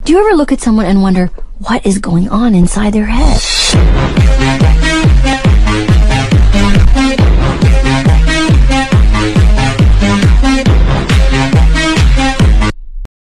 Do you ever look at someone and wonder what is going on inside their head?